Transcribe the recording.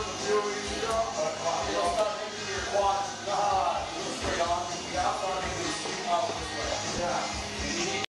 the fuel you go. You'll start thinking your quads. Go straight on. Yeah, start making you scoot out this way. Yeah.